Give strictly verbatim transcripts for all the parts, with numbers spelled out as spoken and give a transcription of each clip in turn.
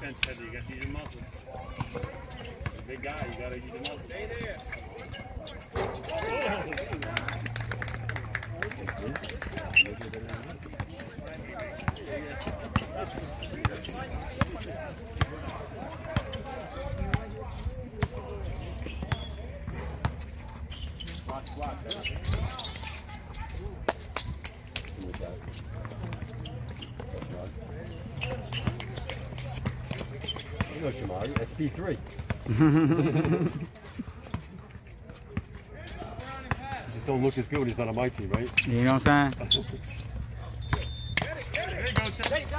defense, Teddy. You got to use your muscles. Big guy, you got to use your muscles. Stay there. Watch, watch. You know Shamari, that's B three. Just don't look as good when he's not on my team, right? You know what I'm saying? There you go, there you go.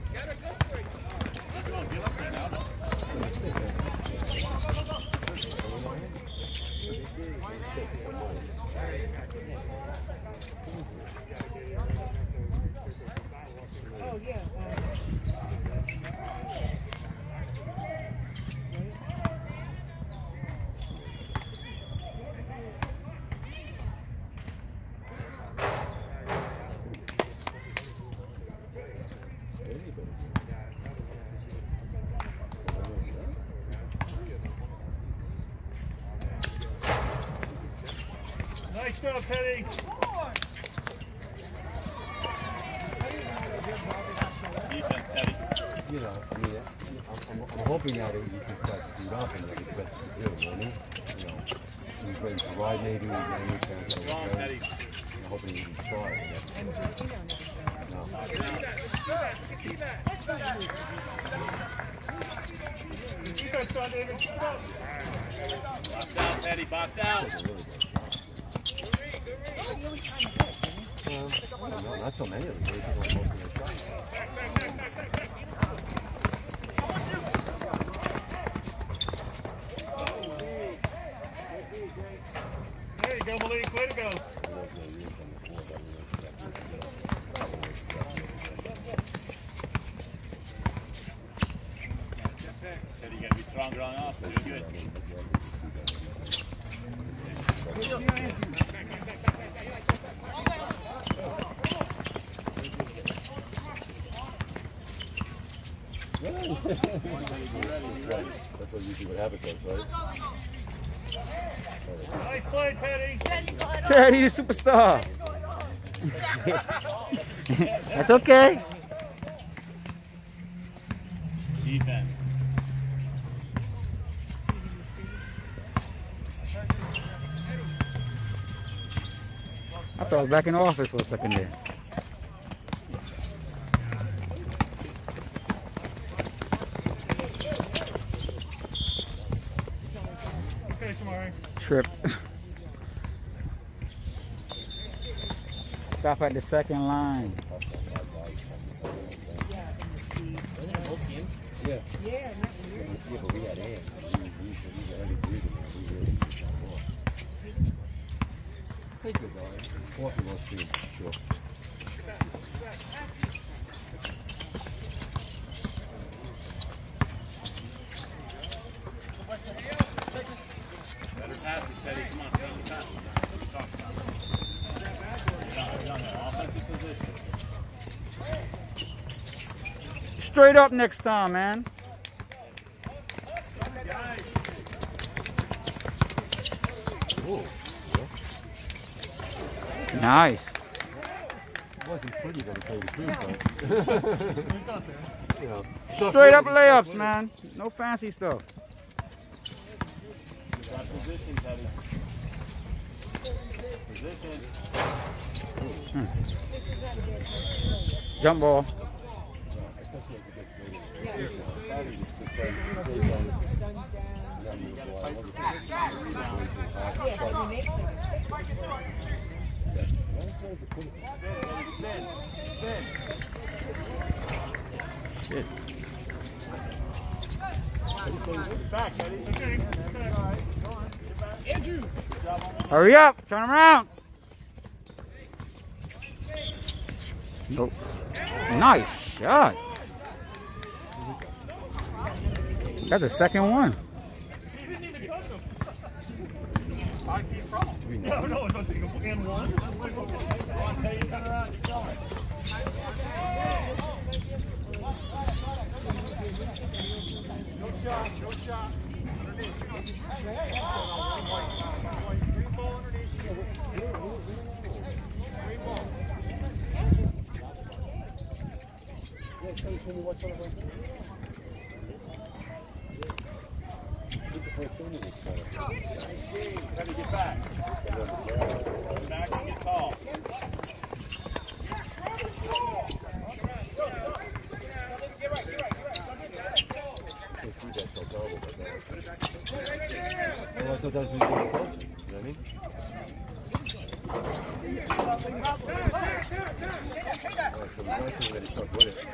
Oh, yeah. Nice job, Teddy. Defense, Teddy. You know, I mean, I'm, I'm, I'm hoping now that you just got screwed up and that it's best to do, you know what I mean? You know, he's ready to ride maybe, he's got a new chance. Strong, Teddy. I'm hoping he can try. M G C on the No. Defense, John David. Box out, Teddy. Box out. Um, no, not so many of them. They're just all most of their shots. There you go, Malik. Way to go. Teddy, you got to be stronger on off. You're doing good. That's what usually what happens, right? Nice play, Teddy. Teddy, the superstar. That's okay. Defense. I thought I was back in the office for a second there. Okay, Shamari. Trip. Stop at the second line. Yeah. Yeah, not really. Yeah, but we had Ann. We, we, we got every breathing man. We really used that ball. Pretty good, though. Fourth and most team, sure. Better passes, Teddy. Come on, come on, pass. Talk about it. You're on, you're on the offensive position. Straight up next time, man. Ooh. Nice. It wasn't pretty, though, to tell you the truth, though. You know, Straight up layups, man. No fancy stuff. Got position, Teddy. Position. Hmm. Jump ball. Shit. Back, Teddy. Okay. Andrew. Hurry up. Turn around. Nope. Nice shot. That's the second one. Five feet from him. No, no, it's not taking and one. Hey, turn around, keep going. Teddy, get back. Get back and get tall. Well, I thought that was what you were supposed to, you know what I mean? Alright, so we're going to let it start with it.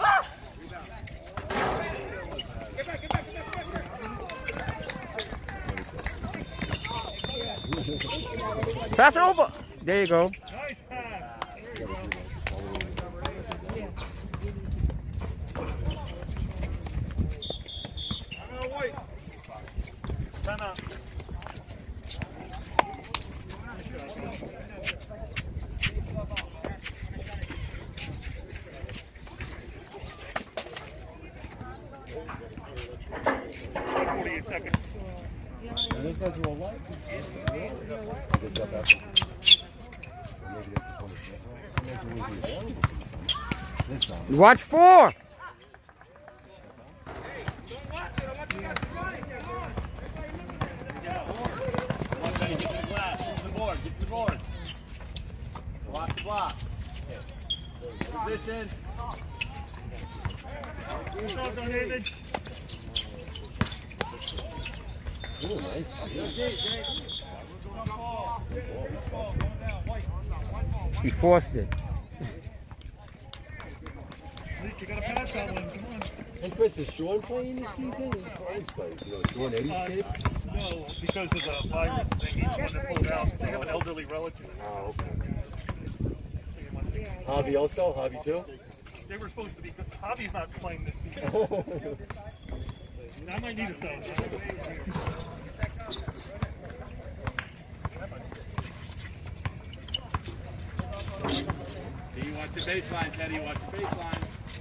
Pass it over. There you go. Nice pass. Time out. forty-eight seconds. And those guys are all white? They got that. Or maybe they just want to imagine we'll be available for this time. Watch four. Get to the glass. Get to the board. Get to the board. Block the block. Position. Good job, David. Ooh, nice. He forced it. You gotta pass that one. Come on. And Chris, is Sean playing this season? He always plays. You know, Sean Eddie's Uh, kid? no, because of the virus thing. He's one that pulled out. They have an elderly relative. Oh, okay. Javi also? Javi too? They were supposed to be. Javi's not playing this season. I might need a cell. See, watch the baseline, Teddy. Watch the baseline.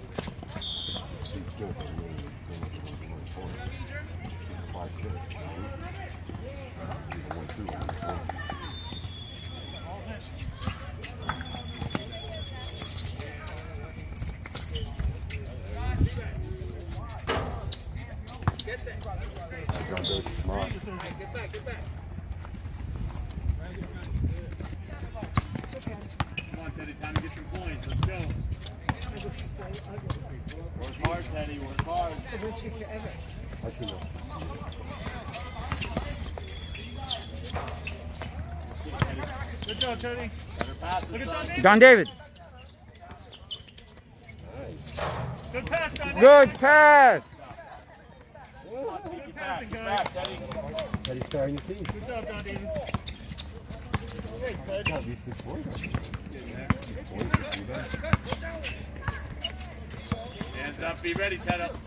Smart. Get back, get back. Come on, Teddy. Time to get some points. Let's go. Work hard, Teddy. Work hard. I see that. Good job, Teddy. Better pass this Look at time. Don, Don David. Nice. Good pass, Don David. Good pass. Get back, get back, Teddy. Teddy's starting the team. Good job, Don David. Hey, Ted. God, these six boys. Hands up, be ready, Ted up.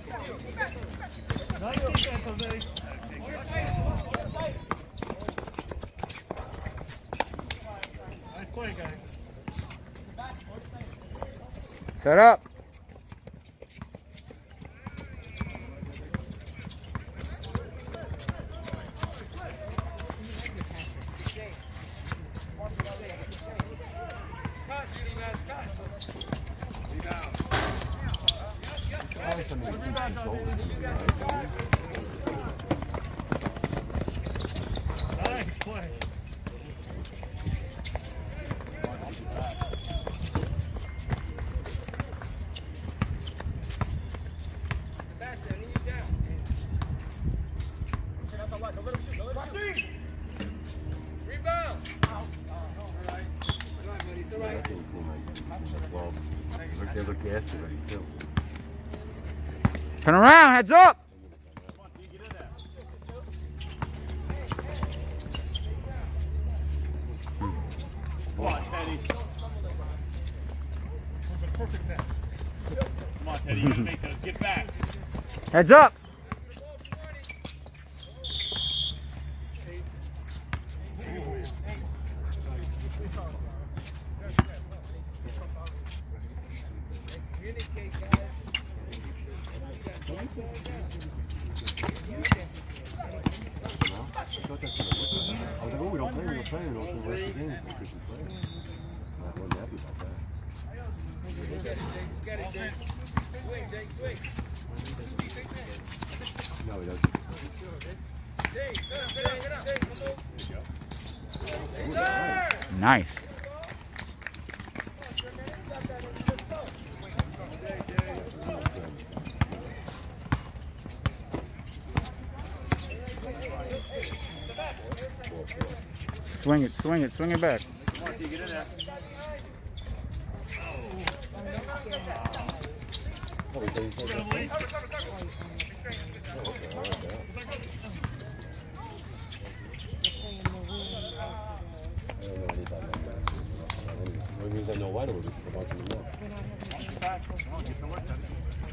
Nice defense, Jose. Nice play, guys. Set up. Nice play. Well, they look gassy already too. Turn around. Heads up. Come on, Teddy. Perfect pass. Come on, Teddy. You gotta make those. Get back. Heads up. efficient play. I wasn't happy about that. No, he doesn't. Nice. Swing it, swing it, swing it back. Come on, T, get in there. Oh, he said he said that. Oh, okay, I like that. I don't know anything about that. The only reason I know why do it is because I'm watching the milk. Come on, get some work done.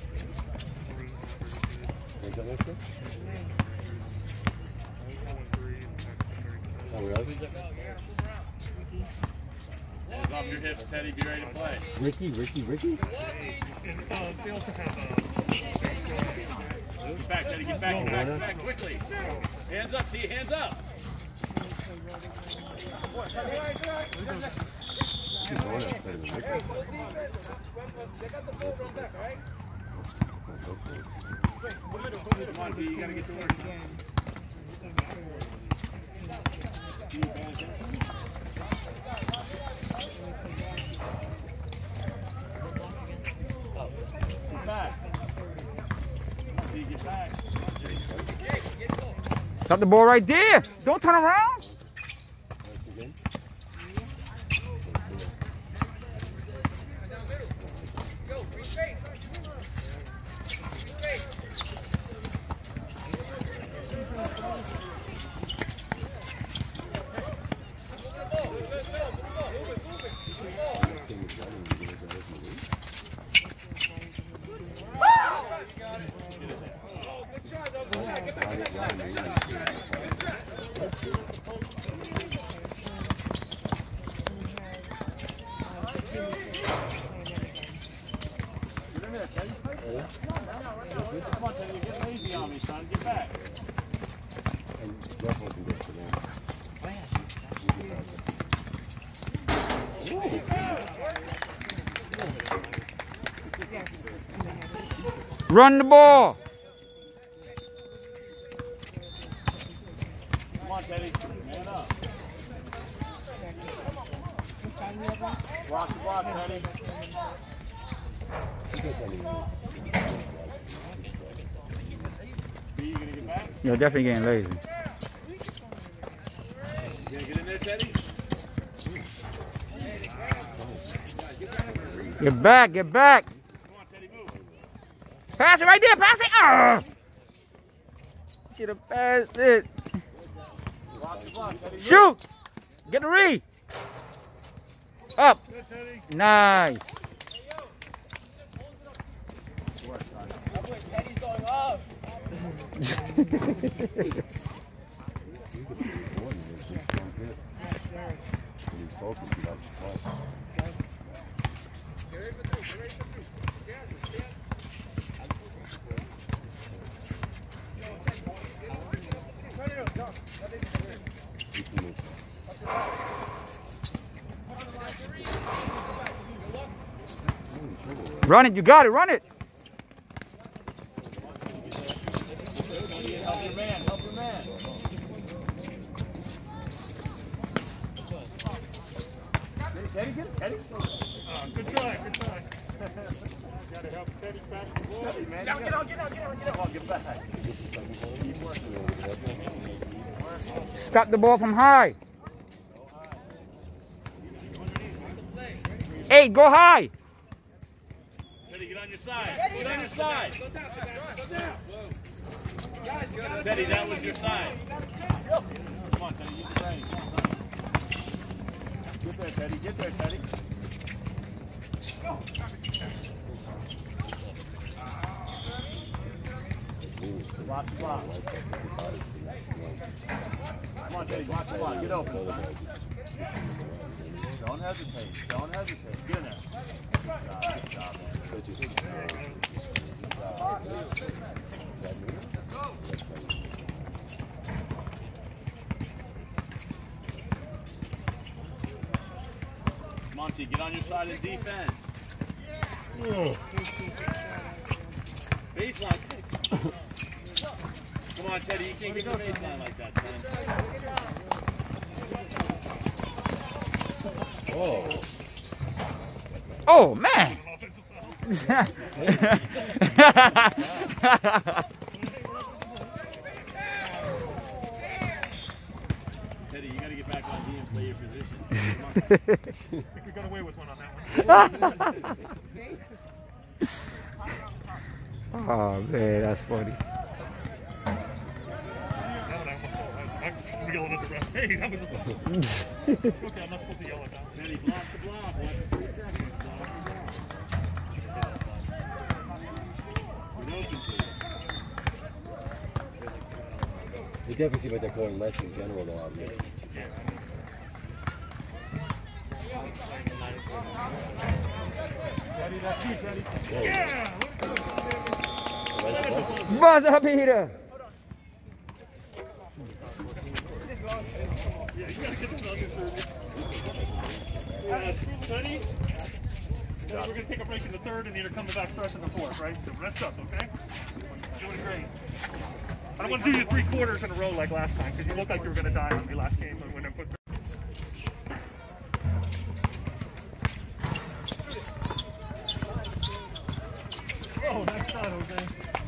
Where's that next one? Oh, really? Hands off your hips, Teddy. Be ready to play. Ricky, Ricky, Ricky? Get back, Teddy. Get back, get back, get back, quickly. Hands up, T. Hands up. He's going out better than Ricky. Come on, T. You gotta get to work. T, pay attention. Get back. T, get back. Stop the ball right there. Don't turn around. Come on, Teddy. Get lazy on me, son. Get back. And Jeff won't do this for them. Run the ball. Come on, Teddy. Man up. Block the block, Teddy. B, you gonna get back? You're definitely getting lazy. You gonna get in there, Teddy? Get back, get back. Come on, Teddy, move. Pass it right there, pass it. Ah! Should have passed it. Block the block, Teddy. Move. Shoot. Get the re. Up. Good, Teddy. Nice. Teddy's going up. Run it, you got it, run it. Help your man, help your man. Teddy, get it, Teddy. Oh, good try, good try. Gotta help Teddy back the ball. Teddy, man. Get out, get out, get out, get out, get out. Come on, get back. Keep working. Stop the ball from high. Hey, go high. Teddy, get on your side. Get on your side. Teddy, that was your side. Come on, Teddy, use the range. Get there, Teddy. Get there, Teddy. Block, block. Come on, Teddy, block, block. Get open, son. Don't hesitate. Don't hesitate. Get in there. Good job, good job, man. Monty, get on your side and defend. Oh. Baseline. Come on, Teddy, you can't get the baseline like that, son. Oh. Oh, man. Teddy, you got to get back on D and play your position. I think we got away with one on that one. Oh, man, that's funny. I'm yelling at the ref. Hey, that was a foul. Okay, I'm not supposed to yell at that. Teddy, block the block. Watch the three seconds. Block the block. We know what you do. You definitely see what they're calling less in general though out here. Teddy, that's you, Teddy. Yeah! Buzzer beater. Yeah, you gotta get this other third. Uh, Teddy? So we're gonna take a break in the third and either come back fresh in the fourth, right? So rest up, okay? You're doing great. I don't want to do you three quarters in a row like last time because you looked like you were gonna die on me last game when I put. Oh, nice shot, Jose.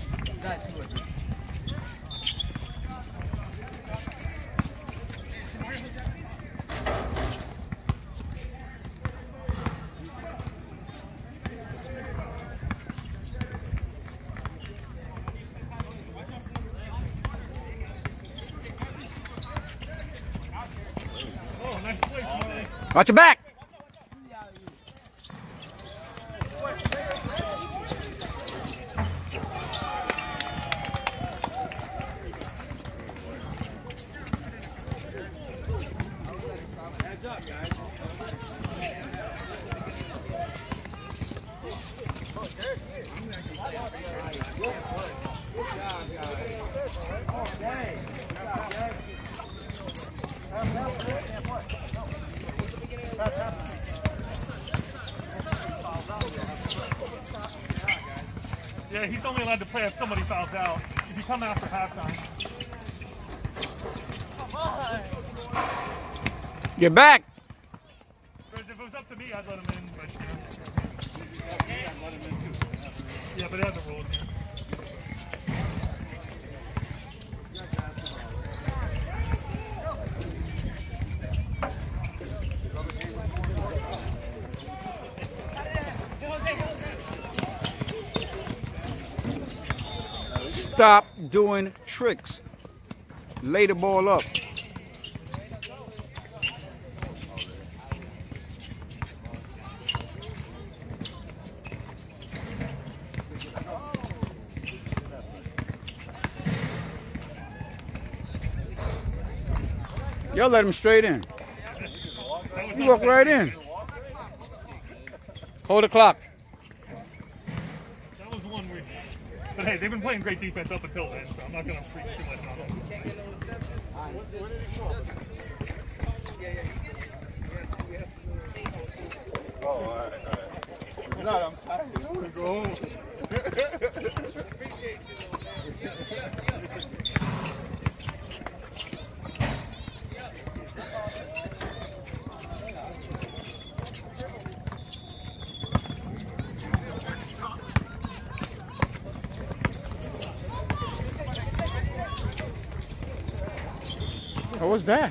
Oh, nice play, Jose. Watch your back. Heads up, guys. Yeah, he's only allowed to play if somebody fouls out. If you come after halftime. Get back. Because if it was up to me, I'd let him in. But, you know. Yeah, but it has a rule. Stop doing tricks. Lay the ball up. Y'all let him straight in. You walk right in. Hold the clock. That was the one we. But hey, they've been playing great defense up until then, so I'm not going to freak too much on them. Oh, all right, all right. No, I'm tired. I want to go home. What was that?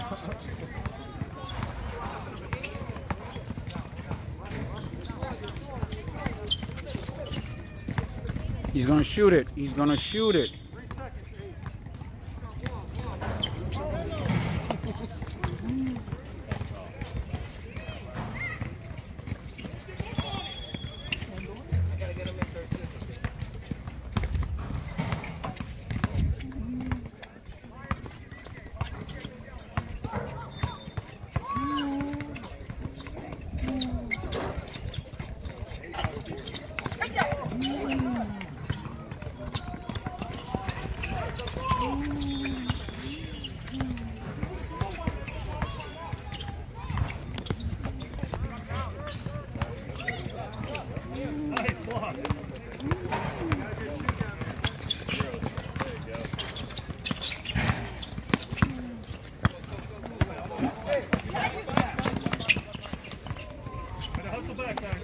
He's gonna shoot it. He's gonna shoot it. Nice block. Gotta hustle back, guys.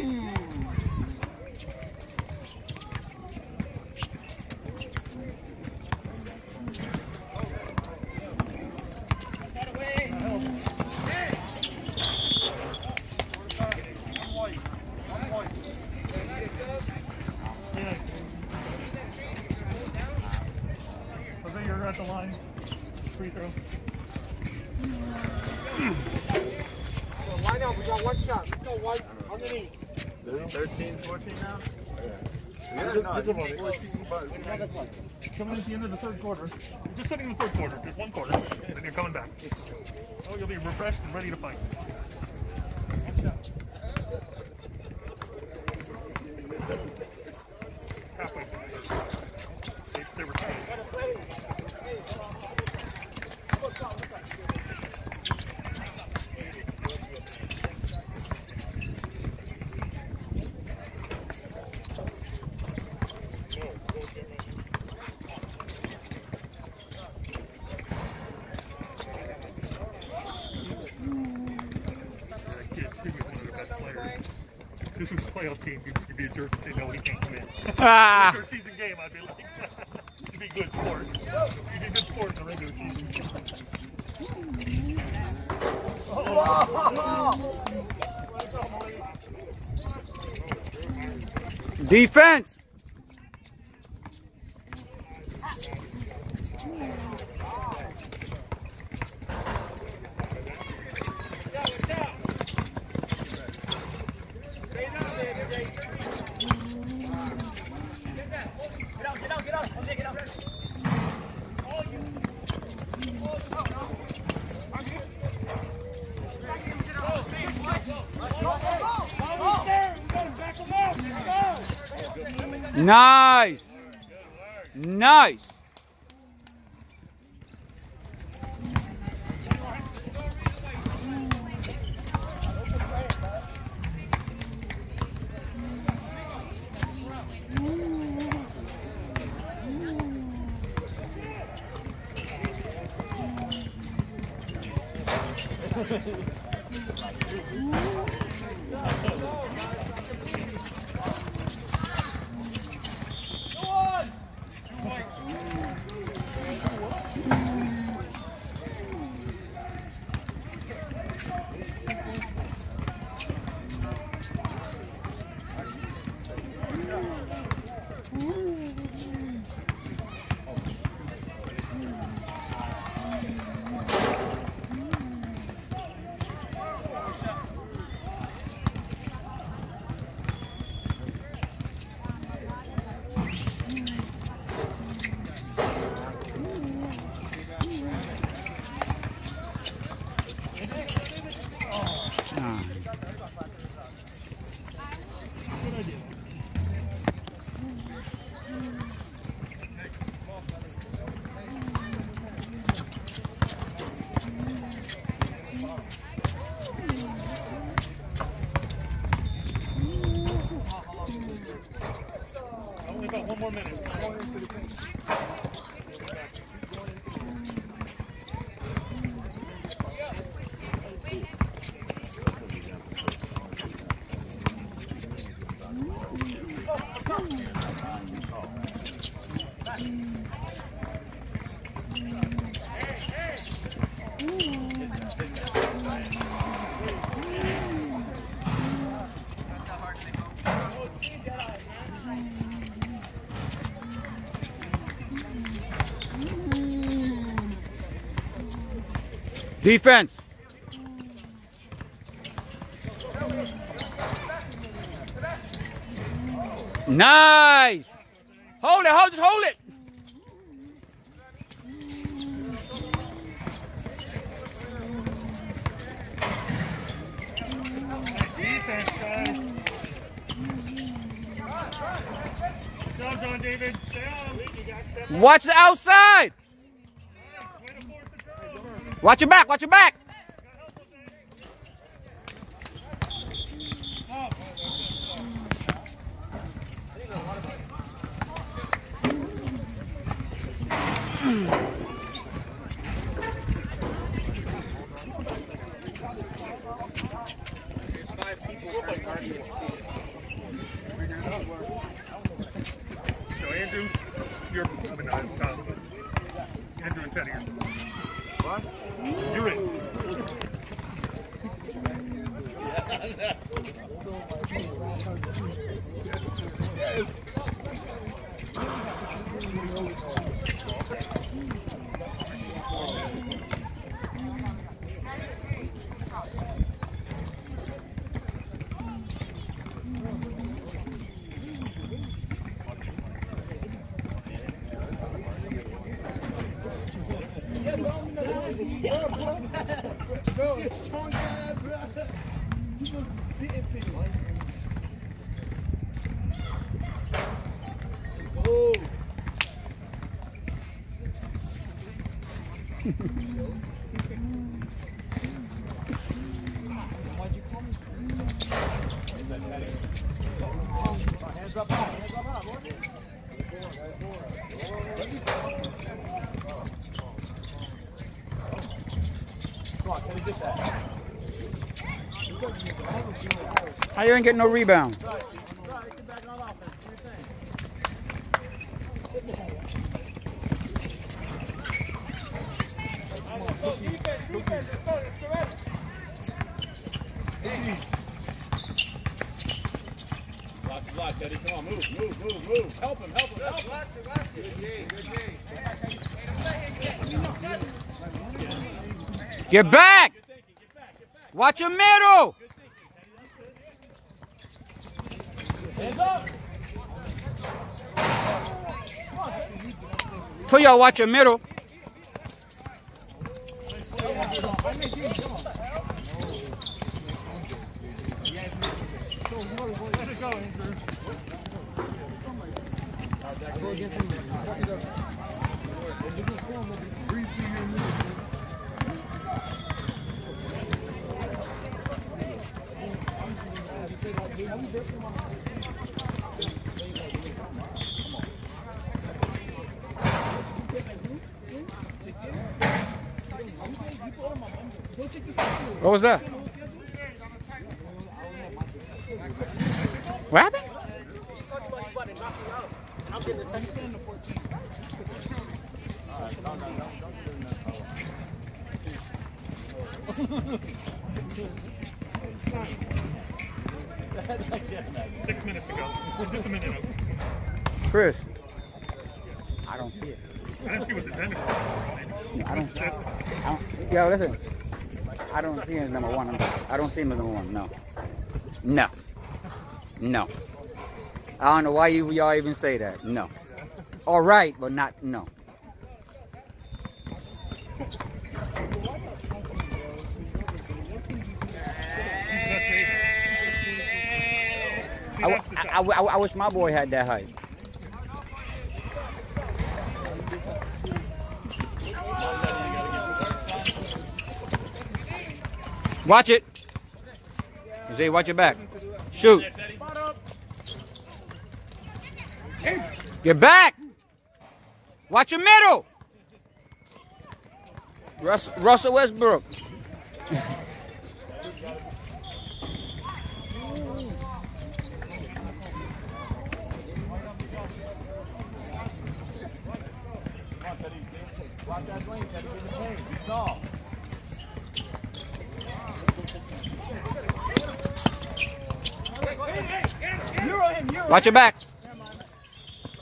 Yeah. Jose, you're at the line. Free throw. Line up, we got one shot. Let's go white underneath. thirteen, fourteen now? Yeah, no, it's fourteen, but Coming at the end of the third quarter. You're just sitting in the third quarter. There's one quarter, and then you're coming back. Oh, you'll be refreshed and ready to fight. Halfway. They, they were tired. This was a playoff team. You'd be a jerk and say, no, he can't come in. Ah. Regular season game, I'd be like, you'd be good sport. You'd be good sport in the regular season. Defense. Nice. Nice. Defense. Nice. Hold it, hold it, hold it. Defense, guys. Good job, John David. Stay on. Watch the outside. Way to force the turnover. Watch your back, watch your back. So Andrew, you're I mean, I'm Tom, but Andrew and Teddy are. What? You're in. How you ain't getting no rebound? Lots of block, Teddy. Come on, move, move, move, move. Help him, help him, help him. Watch it, watch it. Good game, good game. Get back! Watch your middle! Tell y'all watch your middle. Let it go, Andrew. What was that? What happened? Six minutes to go. Just a minute. Chris, I don't see it. I didn't see what the technical was. I don't, I don't, yo, listen. I don't see him as number one. I don't see him as number one. No. No. No. I don't know why you y'all even say that. No. All right, but not no. I, I, I, I wish my boy had that height. Watch it. Jose, watch your back. Shoot. Get back. Watch your middle. Russ, Russell Westbrook. Watch your back.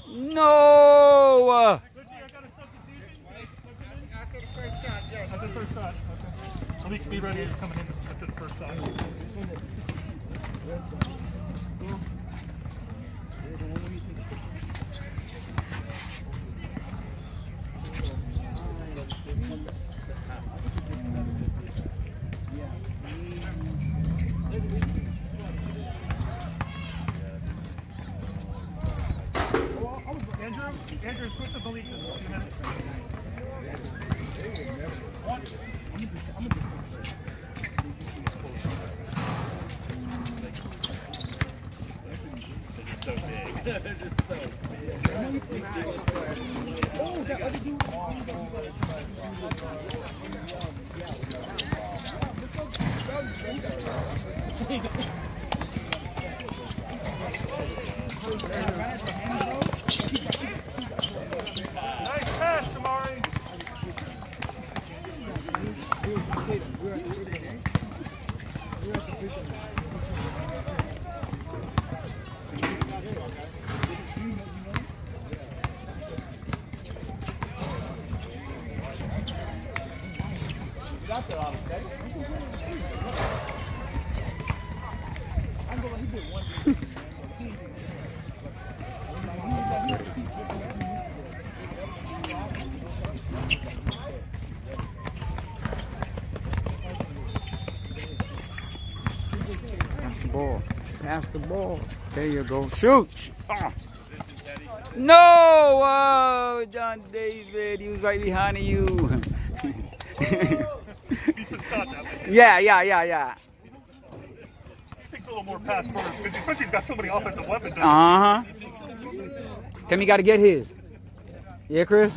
No. After the first shot, shot. Okay. So we can be ready as you're coming in after the first shot. Andrew, Andrew, switch the belief in a few minutes. So big. They're just so big. Oh, that other dude. Nice pass, Damari. Pass the ball. Pass the ball. There you go. Shoot. Oh. No! Oh, John David, he was right behind you. Decent shot that way. Yeah, yeah, yeah, yeah. Takes a little more pass first, because especially he's got so many offensive weapons. Uh huh. Timmy got to get his. Yeah, Chris?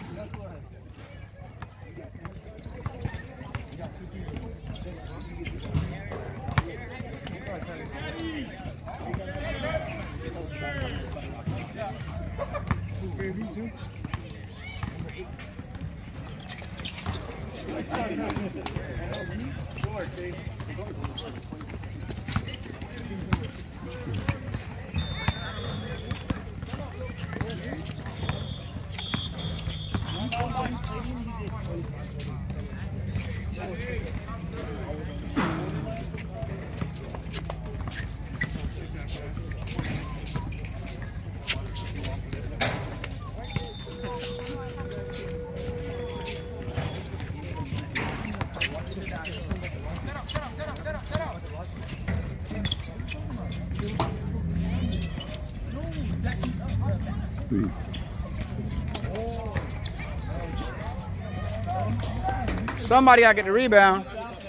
Somebody got to get the rebound.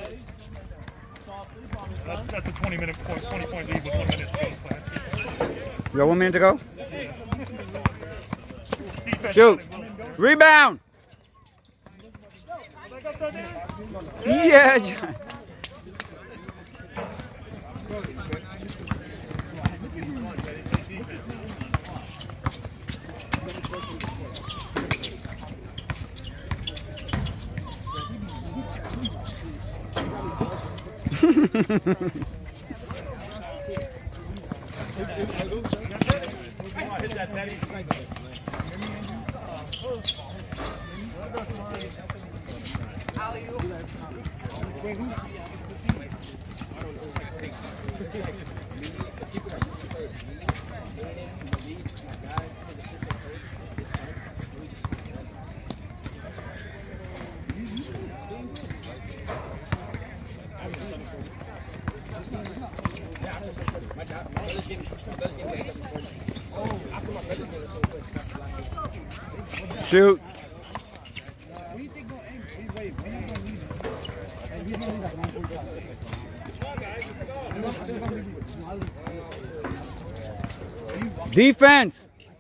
That's, that's a twenty minute point, twenty point lead with one minute to go. You got one minute to go? Defense Shoot. running well. Rebound. Yeah, John. Shoot. Defense.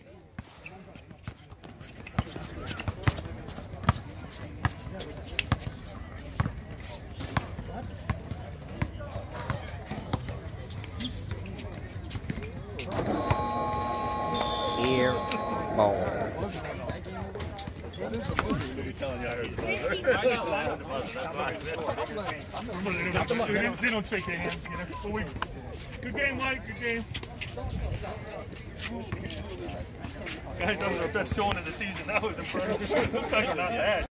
Air ball. They don't shake their hands, you know. So we, good game, Mike. Good game. Guys, that was our best showing of the season. That was impressive. Not bad.